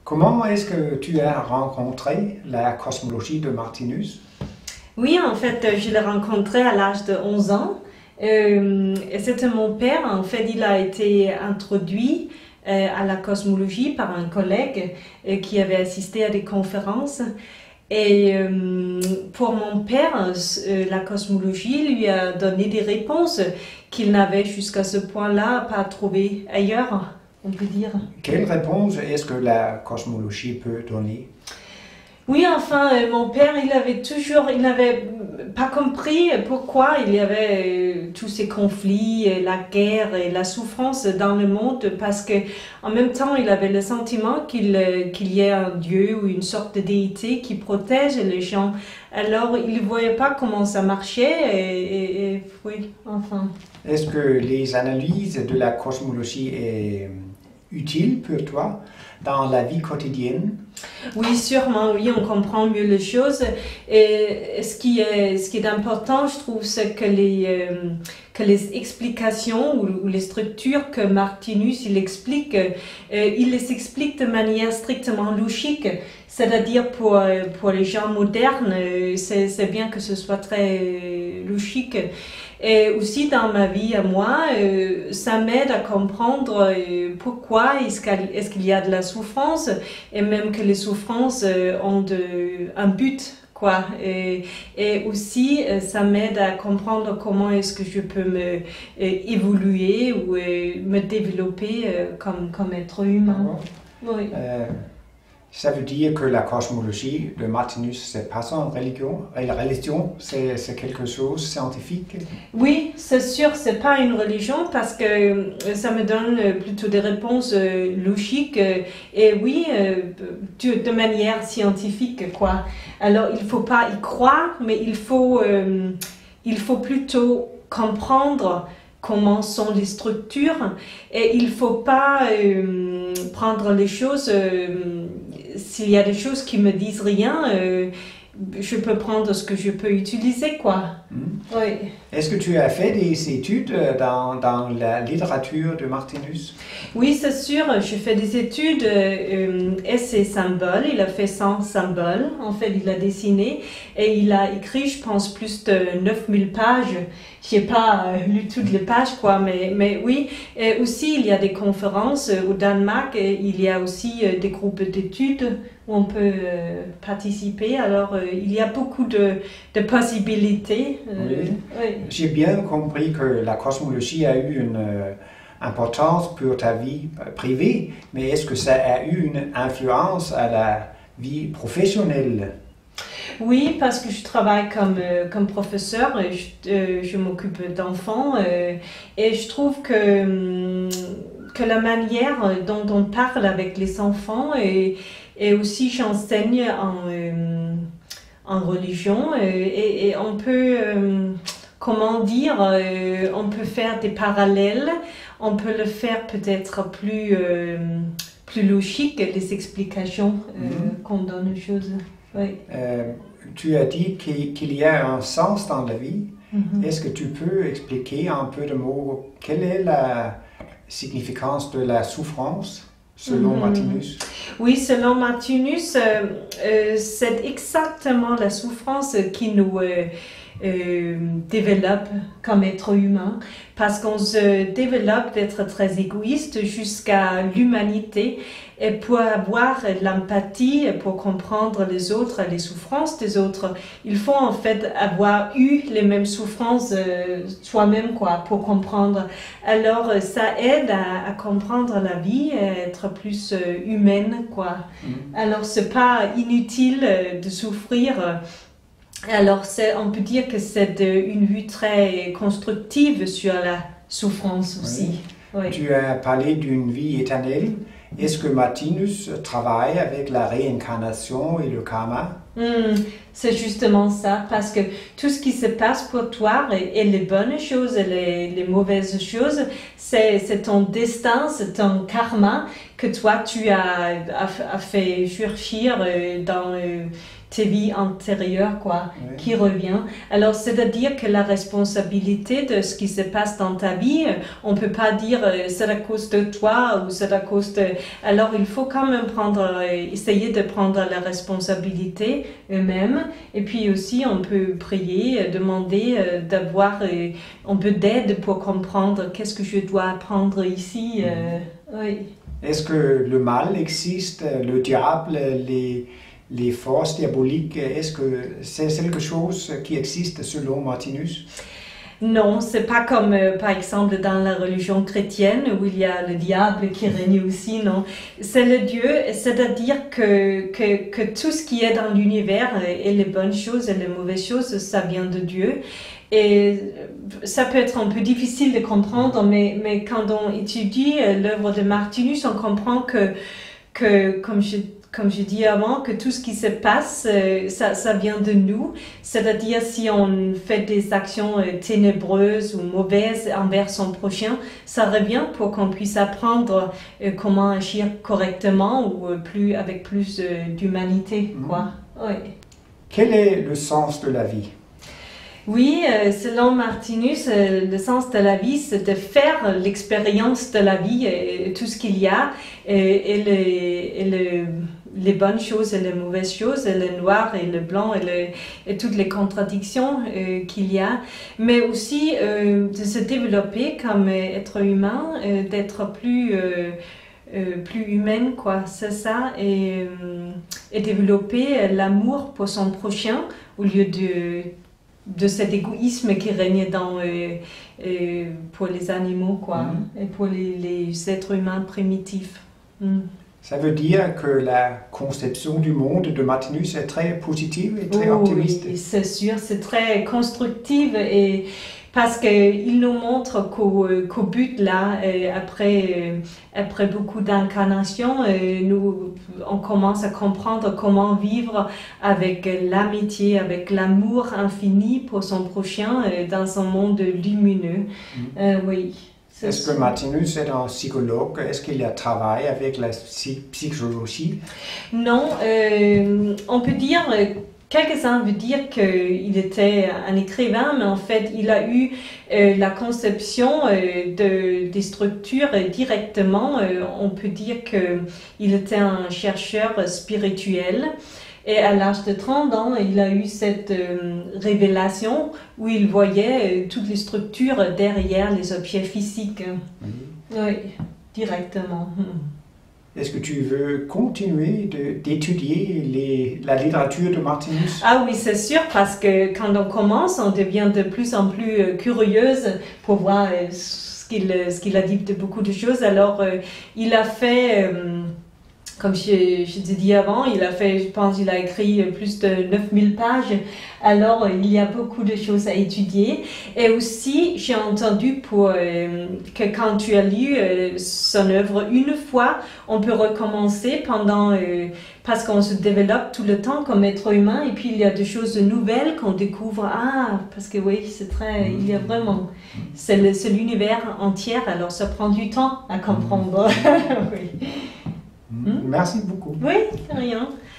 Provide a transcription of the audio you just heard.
Comment est-ce que tu as rencontré la cosmologie de Martinus? Oui, en fait, je l'ai rencontré à l'âge de 11 ans. Et c'était mon père. En fait, il a été introduit à la cosmologie par un collègue qui avait assisté à des conférences. Et pour mon père, la cosmologie lui a donné des réponses qu'il n'avait jusqu'à ce point-là pas trouvées ailleurs, on peut dire. Quelle réponse est-ce que la cosmologie peut donner? Oui, enfin, mon père, il n'avait pas compris pourquoi il y avait tous ces conflits, la guerre et la souffrance dans le monde, parce que en même temps, il avait le sentiment qu'il y ait un Dieu ou une sorte de déité qui protège les gens. Alors, il ne voyait pas comment ça marchait et oui, enfin. Est-ce que les analyses de la cosmologie est utiles pour toi dans la vie quotidienne? Oui, sûrement, oui, on comprend mieux les choses. Et ce qui est important, je trouve, c'est que les explications ou les structures que Martinus il les explique de manière strictement logique. C'est-à-dire pour les gens modernes, c'est bien que ce soit très logique. Et aussi dans ma vie à moi, ça m'aide à comprendre pourquoi est-ce qu'il y a de la souffrance et même que les souffrances ont un but, quoi. Et aussi, ça m'aide à comprendre comment est-ce que je peux me évoluer ou me développer comme être humain. Oui. Ça veut dire que la cosmologie de Martinus, c'est pas une religion, c'est quelque chose de scientifique? Oui, c'est sûr, c'est pas une religion parce que ça me donne plutôt des réponses logiques et oui, de manière scientifique, quoi. Alors, il faut pas y croire, mais il faut plutôt comprendre comment sont les structures et il faut pas prendre les choses s'il y a des choses qui me disent rien, je peux prendre ce que je peux utiliser, quoi. Oui. Est-ce que tu as fait des études dans la littérature de Martinus? Oui, c'est sûr. Je fais des études essais symboles. Il a fait 100 symboles. En fait, il a dessiné et il a écrit, je pense, plus de 9000 pages. Je n'ai pas lu toutes les pages, quoi, mais oui. Et aussi, il y a des conférences au Danemark. Et il y a aussi des groupes d'études où on peut participer. Alors, il y a beaucoup de possibilités. Oui. Oui. J'ai bien compris que la cosmologie a eu une importance pour ta vie privée, mais est-ce que ça a eu une influence à la vie professionnelle? Oui, parce que je travaille comme professeur, je m'occupe d'enfants et je trouve que la manière dont on parle avec les enfants et aussi j'enseigne en religion et on peut, comment dire, on peut faire des parallèles, on peut le faire peut-être plus logique, les explications qu'on donne aux choses. Oui. Tu as dit qu'il y a un sens dans la vie. Est-ce que tu peux expliquer un peu de mots? Quelle est la significance de la souffrance selon Martinus? Oui, selon Martinus, c'est exactement la souffrance qui nous développe comme être humain, parce qu'on se développe d'être très égoïste jusqu'à l'humanité et pour avoir l'empathie, pour comprendre les autres, les souffrances des autres, il faut en fait avoir eu les mêmes souffrances soi-même, quoi, pour comprendre. Alors ça aide à comprendre la vie et à être plus humaine, quoi. Alors c'est pas inutile de souffrir. Alors, on peut dire que c'est une vue très constructive sur la souffrance aussi. Oui. Oui. Tu as parlé d'une vie éternelle. Est-ce que Martinus travaille avec la réincarnation et le karma? C'est justement ça, parce que tout ce qui se passe pour toi, et les bonnes choses et les mauvaises choses, c'est ton destin, c'est ton karma que toi tu as fait surgir tes vies antérieures, quoi, qui revient. Alors, c'est-à-dire que la responsabilité de ce qui se passe dans ta vie, on peut pas dire c'est à cause de toi ou c'est à cause de... Alors, il faut quand même essayer de prendre la responsabilité eux-mêmes. Et puis aussi, on peut prier, demander d'avoir un peu d'aide pour comprendre qu'est-ce que je dois apprendre ici. Oui. Est-ce que le mal existe, le diable, les forces diaboliques, est-ce que c'est quelque chose qui existe selon Martinus? Non, c'est pas comme par exemple dans la religion chrétienne où il y a le diable qui règne aussi, non. C'est le Dieu, c'est-à-dire que tout ce qui est dans l'univers et les bonnes choses et les mauvaises choses, ça vient de Dieu. Et ça peut être un peu difficile de comprendre, mais quand on étudie l'œuvre de Martinus, on comprend que comme je dis avant, que tout ce qui se passe, ça vient de nous. C'est-à-dire, si on fait des actions ténébreuses ou mauvaises envers son prochain, ça revient pour qu'on puisse apprendre comment agir correctement ou avec plus d'humanité, quoi. Oui. Quel est le sens de la vie? Oui, selon Martinus, le sens de la vie, c'est de faire l'expérience de la vie et tout ce qu'il y a, et les bonnes choses et les mauvaises choses, et le noir et le blanc et toutes les contradictions qu'il y a, mais aussi de se développer comme être humain, d'être plus humaine, quoi, c'est ça, et développer l'amour pour son prochain au lieu de cet égoïsme qui règne pour les animaux, quoi, et pour les êtres humains primitifs. Ça veut dire que la conception du monde de Martinus est très positive et très optimiste. Oui, c'est sûr, c'est très constructive et parce qu'il nous montre qu'au but là, après beaucoup d'incarnations, on commence à comprendre comment vivre avec l'amitié, avec l'amour infini pour son prochain dans un monde lumineux. Oui. Est-ce que Martinus est un psychologue? Est-ce qu'il a travaillé avec la psychologie? Non, on peut dire... Quelques-uns veulent dire qu'il était un écrivain, mais en fait, il a eu la conception des structures directement. On peut dire qu'il était un chercheur spirituel. Et à l'âge de 30 ans, il a eu cette révélation où il voyait toutes les structures derrière les objets physiques. Oui, directement. Est-ce que tu veux continuer d'étudier la littérature de Martinus? Ah oui, c'est sûr, parce que quand on commence, on devient de plus en plus curieuse pour voir ce qu'il a dit de beaucoup de choses. Alors, il a fait... Comme je t'ai dit avant, je pense qu'il a écrit plus de 9000 pages. Alors, il y a beaucoup de choses à étudier. Et aussi, j'ai entendu que quand tu as lu son œuvre une fois, on peut recommencer parce qu'on se développe tout le temps comme être humain. Et puis, il y a des choses nouvelles qu'on découvre. Parce que oui, il y a vraiment... C'est l'univers entier, alors ça prend du temps à comprendre. Oui. Merci beaucoup. Oui, rien.